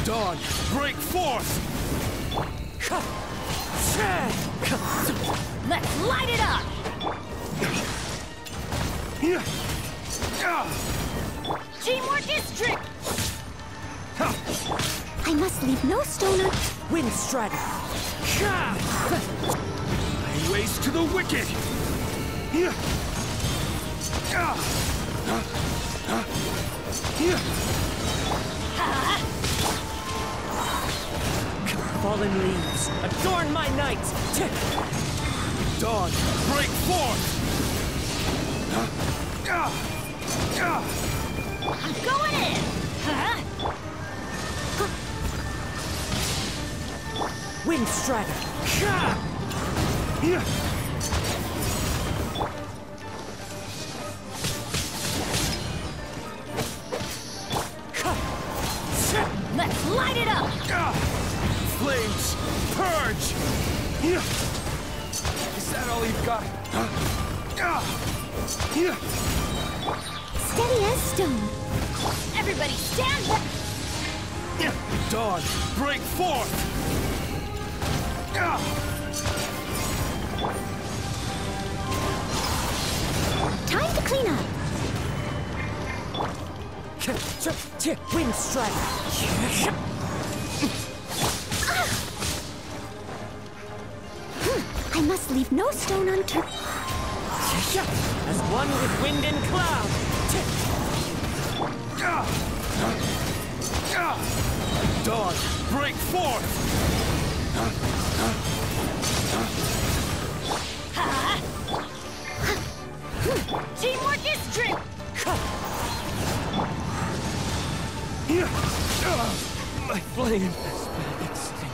Dawn, break forth! Let's light it up! Teamwork is strict! I must leave no stone un- Wind Strider! Lay waste to the wicked! Fallen leaves, adorn my night! Dawn, break forth! I'm going in! Wind Strider! Let's light it up! Flames, purge! Is that all you've got? steady as stone. Everybody stand back! Dawn, break forth! Time to clean up. Wind Strider! I must leave no stone unturned. As one with wind and cloud! Dawn, break forth! Teamwork is strict! My flame has been extinguished.